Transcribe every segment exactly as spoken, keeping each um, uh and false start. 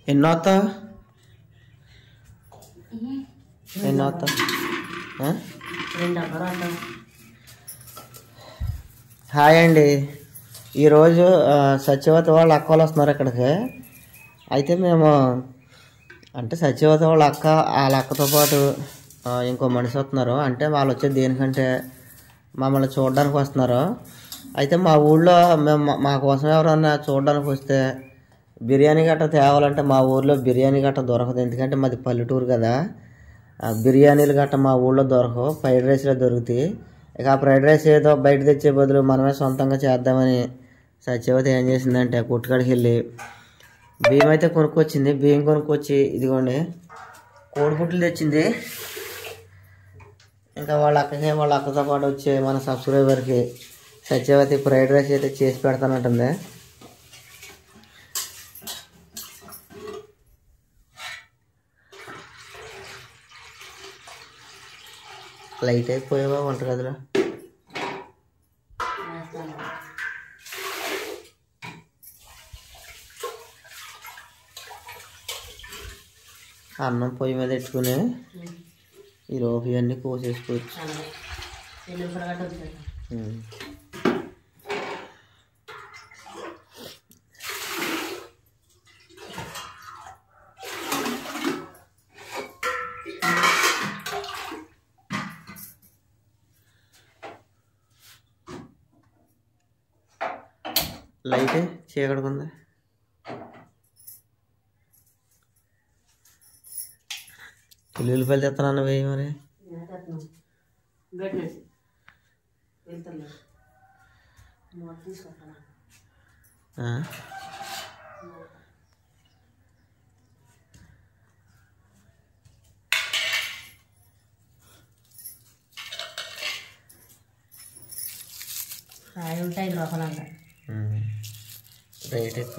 ఎన్నోత ఎన్నోత hi అండి. ఈరోజు సత్యవతి వాళ్ళ అక్క వాళ్ళు వస్తున్నారు ఇక్కడికి. అయితే మేము అంటే సత్యవతి వాళ్ళ అక్క వాళ్ళ అక్కతో పాటు ఇంకో మనిషి వస్తున్నారు. అంటే వాళ్ళు వచ్చేది దేనికంటే మమ్మల్ని చూడడానికి వస్తున్నారు. అయితే మా ఊళ్ళో మేము మా కోసం ఎవరన్నా చూడడానికి వస్తే బిర్యానీ గట్ట తేవాలంటే మా ఊర్లో బిర్యానీ గట్ట దొరకదు. ఎందుకంటే మాది పల్లెటూరు కదా, బిర్యానీలు గట్ట మా ఊళ్ళో దొరకవు, ఫ్రైడ్ రైస్లో దొరుకుతాయి. ఇక ఆ ఫ్రైడ్ రైస్ ఏదో బయట తెచ్చే బదులు మనమే సొంతంగా చేద్దామని సత్యవతి ఏం చేసిందంటే కొట్టుకాడికి వెళ్ళి బియ్యం అయితే కొనుక్కొచ్చింది. బియ్యం కొనుక్కొచ్చి ఇదిగోండి కోడిగుడ్లు తెచ్చింది. ఇంకా వాళ్ళ అక్కకి వాళ్ళ అక్కతో పాటు వచ్చే మన సబ్స్క్రైబర్కి సత్యవతి ఫ్రైడ్ రైస్ అయితే చేసి పెడతానంటుంది. లైట్ అయిపోయావా వంటగదిలో? అన్నం పొయ్యి మీద పెట్టుకుని ఈ లోపు ఇవన్నీ కోసేసుకోవచ్చు. లైట్ చీకడుకుంది. ఉల్లిపాయలు తెస్తాను వేయి మరి. ఉంటాయి లోపల రేట్ ఎక్కువ.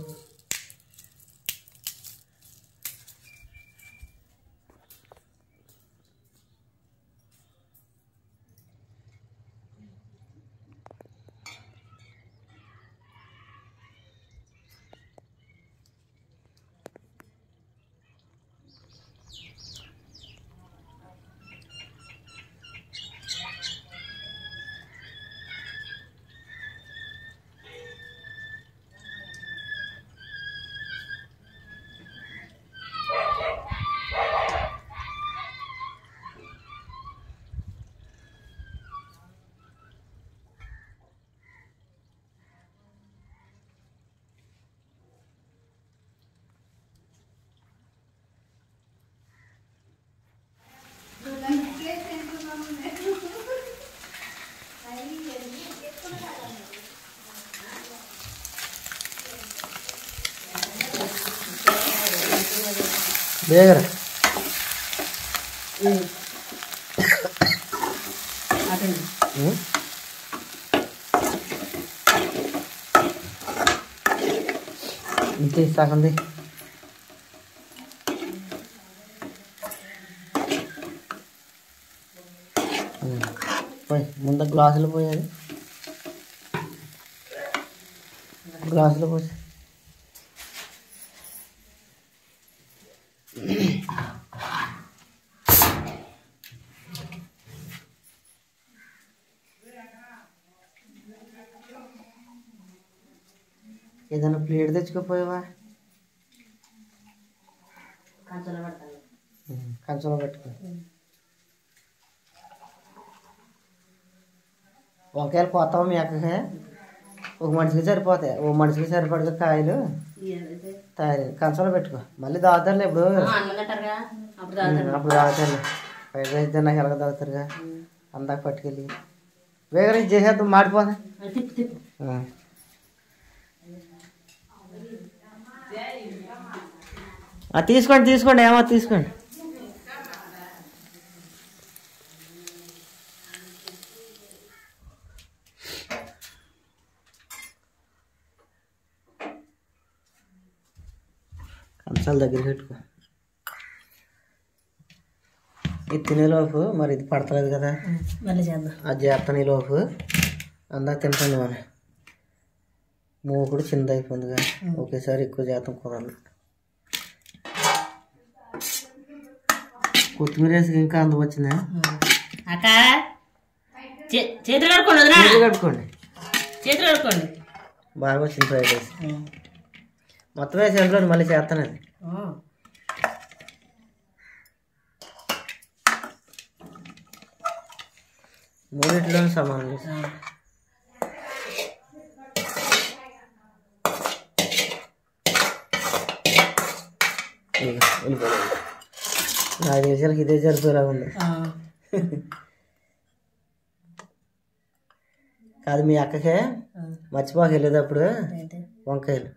ಬೇಗರ ఇంకే సాకండి. పోయి ముందు గ్లాసులు పోయాలి, గ్లాసులు పోసి ఏదైనా ప్లేట్ తెచ్చుకోపోయావా? కంచంలో పెట్టుకో. వంకాయలు పోతావా మీ అక్కకి? ఒక మనిషికి సరిపోతాయి, ఓ మనిషికి సరిపడగా కాయలు తయారు కంచంలో పెట్టుకో. మళ్ళీ తాగుతారులే ఇప్పుడు, అప్పుడు తాగుతారులే. ఫ్రైడ్ రైస్ తిన్నాక ఎలాగ తాగుతారుగా, అందాక పట్టుకెళ్ళి వేగ రైస్ చేసేద్దాం. మాడిపోతా తీసుకోండి తీసుకోండి ఏమో తీసుకోండి. కంచాల దగ్గర పెట్టుకో. ఇది తినేలోపు మరి ఇది పడతలేదు కదా, అది చేస్తాను. ఈలోపు అందాక తింటాను. మరి మూకుడు చిన్నది అయిపోయిందిగా, ఒకేసారి ఎక్కువ చేస్తాం కుదరదు. కొత్తిమీర వేసి ఇంకా అందుకు వచ్చిందా అక్క చేతులు కడుక్కోండి చేతులు కట్టుకోండి చేతులు కడుక్కోండి బాగా వచ్చింది ఫ్రైడ్ రైస్ మొత్తం వేసి ఎంట్లో మళ్ళీ చేస్తాను అది మూడింటిలోనే సమానం ఐదు నిమిషాలకి ఇదే సరిపోయేలా ఉంది కాదు మీ అక్కకే మర్చిపోక వెళ్ళేటప్పుడు వంకాయలు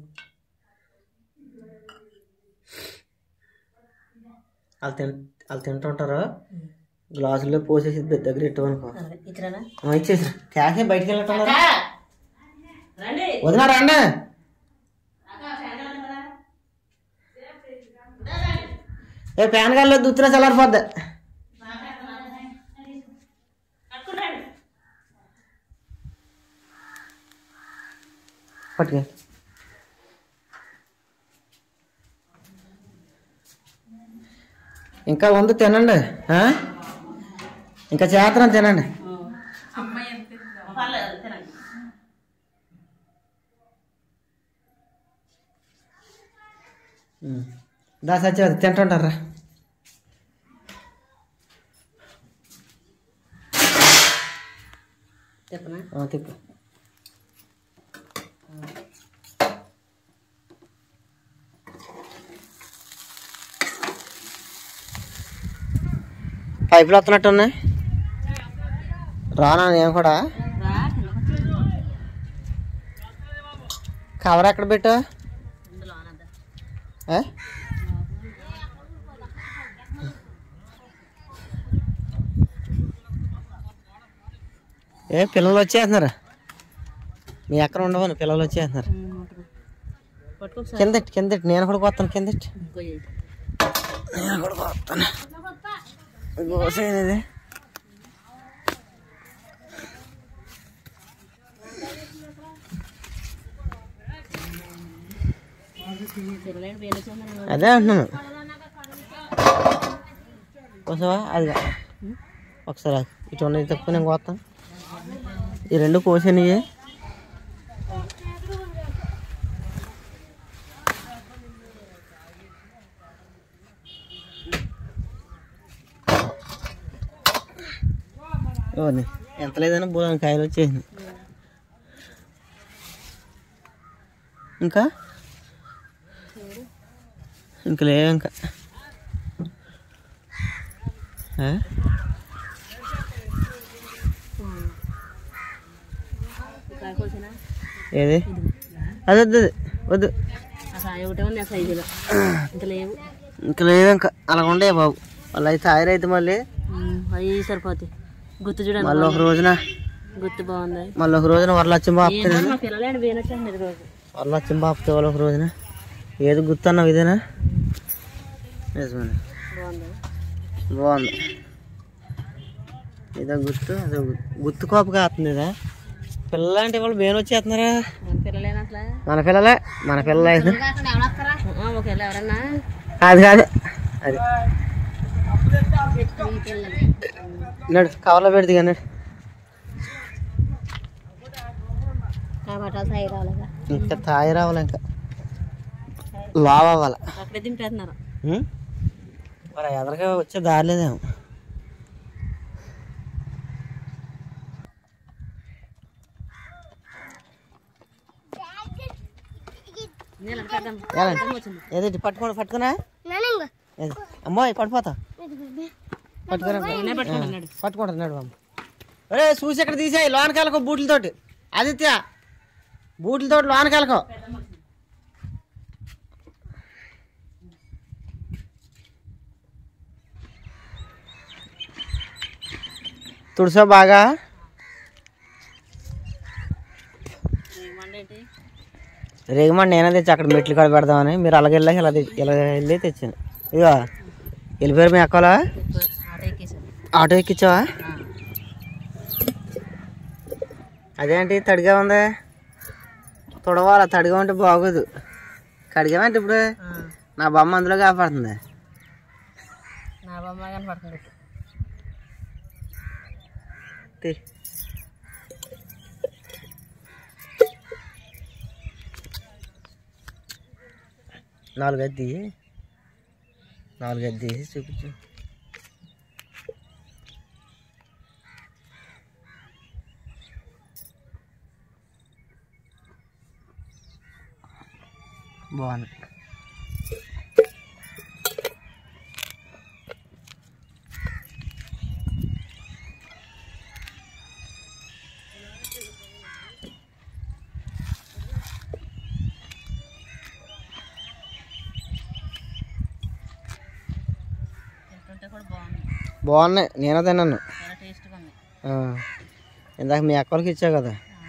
వాళ్ళు తిన్ వాళ్ళు తింటుంటారు గ్లాసుల్లో పోసేసి దగ్గర ఇట్టమనుకో ఇచ్చేసి క్యాకే బయటికి వెళ్ళట్టున్నారా వదినా రండి ఏ ప్యాన్ గాల్లో దుత్తిన చల్లారిపోద్ది పట్టుకే ఇంకా ఉంది తినండి ఇంకా చేతనం తినండి దా సత్యవతి తింటుంటారా చెప్పనా తిప్పు పైపులు వస్తున్నట్టు ఉన్నాయి రానా నేను కూడా కవర్ ఎక్కడ పెట్టా ఏ పిల్లలు వచ్చేస్తున్నారు మీ ఎక్కడ ఉండవని పిల్లలు వచ్చేస్తున్నారు కిందటి కిందటి నేను కూడా కొత్తాను కిందటి నేను కూడా కొత్తాను గోసేది అదే అంటున్నాను కోసవా అది ఒకసారి ఇటు ఉన్నది తక్కువ నేను కోస్తాను ఈ రెండు కోసినవి ఎంత లేదన్నా బోలని కాయలు వచ్చేసింది ఇంకా ఇంకా లేవు ఇంకా ఏది అది వద్దు వద్దు ఇంకా లేవు ఇంకా అలా ఉండే బాబు వాళ్ళు అయితే ఆయిరైతే మళ్ళీ అవి సరిపోతాయి గుర్తు చూడండి మళ్ళీ ఒక రోజున గుర్తు బాగుంది మళ్ళీ ఒక రోజున వరలక్ష్మి బాపుతుంది వరలక్ష్మి బాపుతే వాళ్ళు ఒక రోజున ఏది గుర్తు అన్నావు ఇదేనా నిజమే బాగుంది ఇదో గుర్తు అదో గుర్తు కోప కాస్తుంది ఇదా పిల్లలు అంటే వాళ్ళు బేను వచ్చేస్తున్నారా మన పిల్లలే మన పిల్లలు అయితే అది కాదు అది నడు కవర్లో పెడితే కానీ ఇంకా తాయి రావాలి ఇంకా లావ్ అవ్వాలి మరి ఎదరిగా వచ్చే దారి లేదేమో ఏది పట్టుకో పట్టుకున్నా అమ్మాయి పడిపోతా పట్టుకురా పట్టుకుంటున్నాడు అమ్మ అరే చూసి ఎక్కడ తీసాయి లోనకాయలకు బూట్లతోటి ఆదిత్య బూట్లతోటి లోనకాయలకు తుడిసా బాగా రేగమండి నేనే తెచ్చి అక్కడ మెట్లు కాడ పెడదామని మీరు అలాగే వెళ్ళాక ఇలా ఇలా వెళ్ళి తెచ్చాను ఇక వెళ్ళిపోయారు మీ అక్కలా ఆటో ఎక్కించావా అదేంటి తడిగా ఉంది తుడవాలా తడిగా ఉంటే బాగోదు కడిగామంటే ఇప్పుడు నా బొమ్మ అందులో కాపాడుతుంది బొమ్మ కానీ పడుతుంది నాలుగైదు నాలుగైదు తీసి చూపించు. బాగుంది. బాగున్నాయి, నేనే తిన్నాను. ఇందాక మీ అక్కలకి ఇచ్చా కదా.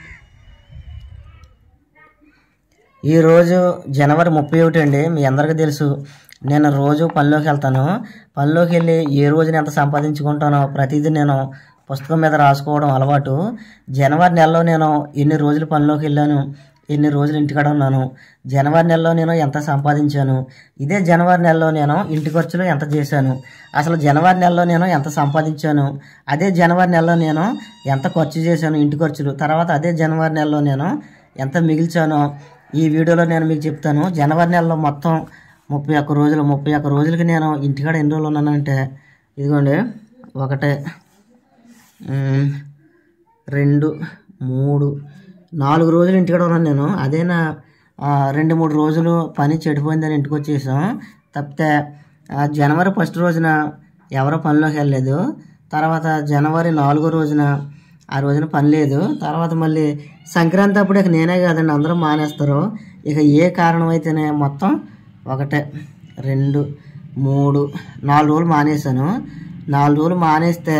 ఈరోజు జనవరి ముప్పై ఒకటి అండి. మీ అందరికీ తెలుసు, నేను రోజు పనిలోకి వెళ్తాను. పనిలోకి వెళ్ళి ఏ రోజున ఎంత సంపాదించుకుంటానో ప్రతిదీ నేను పుస్తకం మీద రాసుకోవడం అలవాటు. జనవరి నెలలో నేను ఎన్ని రోజులు పనిలోకి వెళ్ళాను, ఎన్ని రోజులు ఇంటికాడ ఉన్నాను, జనవరి నెలలో నేను ఎంత సంపాదించాను, ఇదే జనవరి నెలలో నేను ఇంటి ఖర్చులు ఎంత చేశాను, అసలు జనవరి నెలలో నేను ఎంత సంపాదించాను, అదే జనవరి నెలలో నేను ఎంత ఖర్చు చేశాను ఇంటి ఖర్చులు, తర్వాత అదే జనవరి నెలలో నేను ఎంత మిగిల్చానో ఈ వీడియోలో నేను మీకు చెప్తాను. జనవరి నెలలో మొత్తం ముప్పై ఒక్క రోజులు ముప్పై ఒక్క రోజులకి నేను ఇంటికాడ ఎన్ని రోజులు ఉన్నానంటే ఇదిగోండి, ఒకటే రెండు మూడు నాలుగు రోజులు ఇంటికాడ ఉన్నాను నేను. అదేనా రెండు మూడు రోజులు పని చెడిపోయిందని ఇంటికి వచ్చేసాం తప్పితే జనవరి ఫస్ట్ రోజున ఎవరో పనిలోకి వెళ్ళలేదు. తర్వాత జనవరి నాలుగో రోజున ఆ రోజున పని లేదు. తర్వాత మళ్ళీ సంక్రాంతి అప్పుడు ఇక నేనే కాదండి అందరూ మానేస్తారు. ఇక ఏ కారణం అయితేనే మొత్తం ఒకటే రెండు మూడు నాలుగు రోజులు మానేశాను. నాలుగు రోజులు మానేస్తే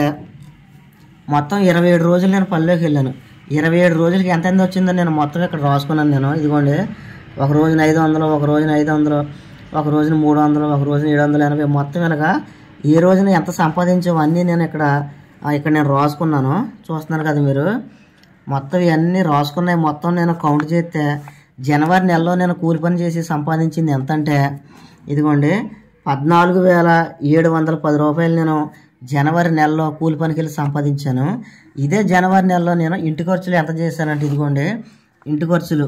మొత్తం ఇరవై ఏడు రోజులు నేను పనిలోకి వెళ్ళాను. ఇరవై ఏడు రోజులకి ఎంత ఎంత వచ్చిందో నేను మొత్తం ఇక్కడ రాసుకున్నాను. నేను ఇదిగోండి, ఒక రోజున ఐదు వందలు ఒక రోజున ఐదు వందలు ఒక రోజున మూడు వందలు ఒక రోజున ఏడు వందల ఎనభై మొత్తం ఇలాగా ఏ రోజున ఎంత సంపాదించావు అన్నీ నేను ఇక్కడ ఇక్కడ నేను రాసుకున్నాను. చూస్తున్నారు కదా మీరు, మొత్తం ఇవన్నీ రాసుకున్నాయి. మొత్తం నేను కౌంట్ చేస్తే జనవరి నెలలో నేను కూలి పని చేసి సంపాదించింది ఎంత అంటే ఇదిగోండి పద్నాలుగు వేల ఏడు వందల పది రూపాయలు నేను జనవరి నెలలో కూలి పనికి వెళ్ళి సంపాదించాను. ఇదే జనవరి నెలలో నేను ఇంటి ఖర్చులు ఎంత చేశానంటే ఇదిగోండి, ఇంటి ఖర్చులు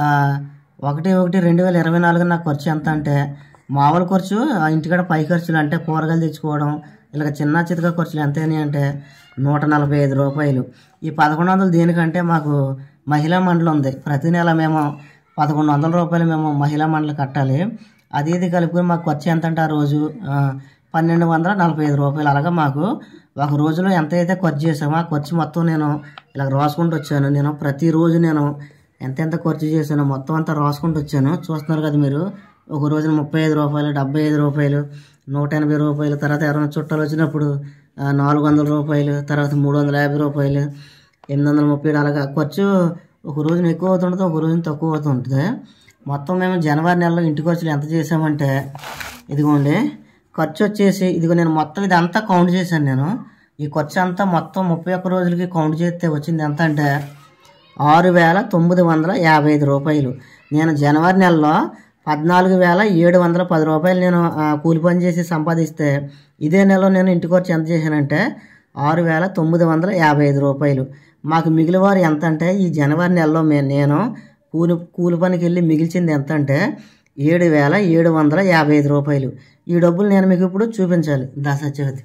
ఒకటి ఒకటి రెండు వేల ఇరవై నాలుగు నాకు ఖర్చు ఎంత అంటే మామూలు ఖర్చు ఇంటికాడ పై ఖర్చులు అంటే కూరగాయలు తెచ్చుకోవడం ఇలాగ చిన్న చితక ఖర్చులు ఎంత అయినాయి అంటే నూట నలభై ఐదు రూపాయలు. ఈ పదకొండు వందలు దేనికంటే మాకు మహిళా మండలి ఉంది. ప్రతి నెల మేము పదకొండు వందల రూపాయలు మేము మహిళా మండలి కట్టాలి. అది ఇది కలుపుకొని మాకు ఖర్చు ఎంత అంటే ఆ రోజు పన్నెండు వందల నలభై ఐదు రూపాయలు. అలాగా మాకు ఒక రోజులో ఎంత అయితే ఖర్చు చేసామో ఆ ఖర్చు మొత్తం నేను ఇలా రాసుకుంటూ వచ్చాను. నేను ప్రతిరోజు నేను ఎంతెంత ఖర్చు చేశానో మొత్తం అంతా రాసుకుంటూ వచ్చాను. చూస్తున్నారు కదా మీరు, ఒక రోజున ముప్పై ఐదు రూపాయలు డెబ్బై ఐదు రూపాయలు నూట ఎనభై రూపాయలు తర్వాత ఎవరైనా చుట్టాలు వచ్చినప్పుడు నాలుగు వందల రూపాయలు తర్వాత మూడు వందల యాభై రూపాయలు ఎనిమిది వందల ముప్పై ఏడు అలాగా ఖర్చు ఒక రోజున ఎక్కువ అవుతుంటుంది, ఒక రోజున తక్కువ అవుతుంటుంది. మొత్తం మేము జనవరి నెలలో ఇంటి ఖర్చులు ఎంత చేసామంటే ఇదిగోండి, ఖర్చు వచ్చేసి ఇదిగో నేను మొత్తం ఇదంతా కౌంట్ చేశాను. నేను ఈ ఖర్చు అంతా మొత్తం ముప్పై ఒక్క రోజులకి కౌంట్ చేస్తే వచ్చింది ఎంత అంటే ఆరు వేల తొమ్మిది వందల యాభై ఐదు రూపాయలు. నేను జనవరి నెలలో పద్నాలుగు వేల ఏడు వందల పది రూపాయలు నేను కూలి పని చేసి సంపాదిస్తే ఇదే నెలలో నేను ఇంటి ఖర్చు ఎంత చేశానంటే ఆరు వేల తొమ్మిది వందల యాభై ఐదు రూపాయలు. మాకు మిగిలివారు ఎంత అంటే ఈ జనవరి నెలలో మే నేను కూలి కూలి పనికి వెళ్ళి మిగిల్చింది ఎంత అంటే ఏడు వేల ఏడు వందల యాభై ఐదు రూపాయలు. ఈ డబ్బులు నేను మీకు ఇప్పుడు చూపించాలి. దాసత్యవతి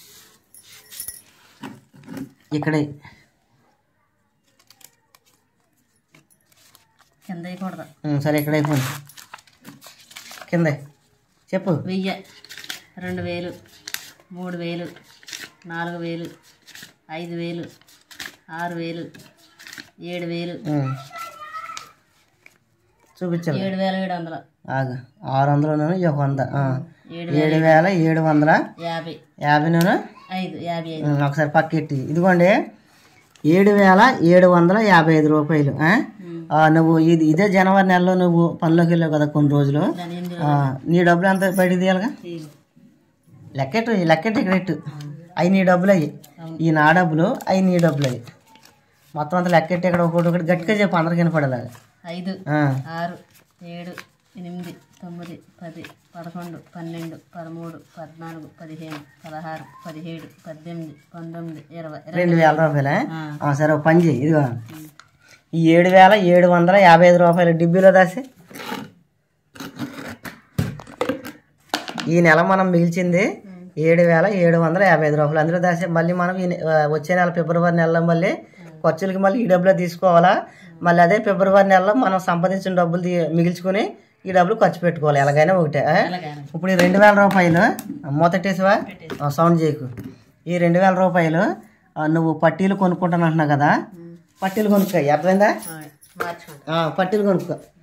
ఇక్కడే కింద సరే ఇక్కడ అయిపోయింది. కింద చెప్పు. వెయ్యి రెండు వేలు మూడు వేలు నాలుగు వేలు ఐదు వేలు ఆరు వేలు ఏడు వేలు చూపించాలి. ఏడు వేల ఏడు వందల ఆగు ఆరు వందలు ఒక వంద ఏడు వేల ఏడు వందల యాభై యాభై నేను ఐదు యాభై ఐదు ఒకసారి పక్కెట్టి ఇదిగోండి ఏడు వేల ఏడు వందల యాభై ఐదు రూపాయలు. నువ్వు ఇది ఇదే జనవరి నెలలో నువ్వు పనిలోకి వెళ్ళావు కదా కొన్ని రోజులు, నీ డబ్బులు ఎంత బయటికి తీయాలిగా లెక్కెట్టు లెక్కెట్టు ఇక్కడ ఎట్టు అవి నీ డబ్బులు అయ్యి ఈ నా డబ్బులు అవి నీ డబ్బులు అయ్యి మొత్తం అంతా లెక్కెట్టి ఇక్కడ ఒకటి ఒకటి గట్టిగా చెప్పు అందరికి వినపడేలాగా. ఐదు ఆరు ఏడు ఎనిమిది తొమ్మిది పది పదకొండు పన్నెండు పదమూడు పద్నాలుగు పదిహేను పదహారు పదిహేడు పద్దెనిమిది పంతొమ్మిది ఇరవై రెండు వేల రూపాయలే సరే ఒక పని చేయి ఇదిగో ఈ ఏడు వేల ఏడు వందల యాభై ఐదు రూపాయలు డిబ్బీలో దాసి ఈ నెల మనం మిగిల్చింది ఏడు వేల ఏడు వందల యాభై ఐదు రూపాయలు అందులో దాసి మళ్ళీ మనం ఈ వచ్చే నెల ఫిబ్రవరి నెలలో మళ్ళీ ఖర్చులకి మళ్ళీ ఈ డబ్బులో తీసుకోవాలా మళ్ళీ అదే ఫిబ్రవరి నెలలో మనం సంపాదించిన డబ్బులు మిగిల్చుకుని ఈ డబ్బులు ఖర్చు పెట్టుకోవాలి ఎలాగైనా ఒకటే ఇప్పుడు ఈ రెండు వేల రూపాయలు మొదటేసివా సౌండ్ చేయకు ఈ రెండు వేల రూపాయలు నువ్వు పట్టీలు కొనుక్కుంటాను అంటున్నావు కదా పట్టీలు కొనుక్కో అర్థమైందా పట్టీలు కొనుక్కో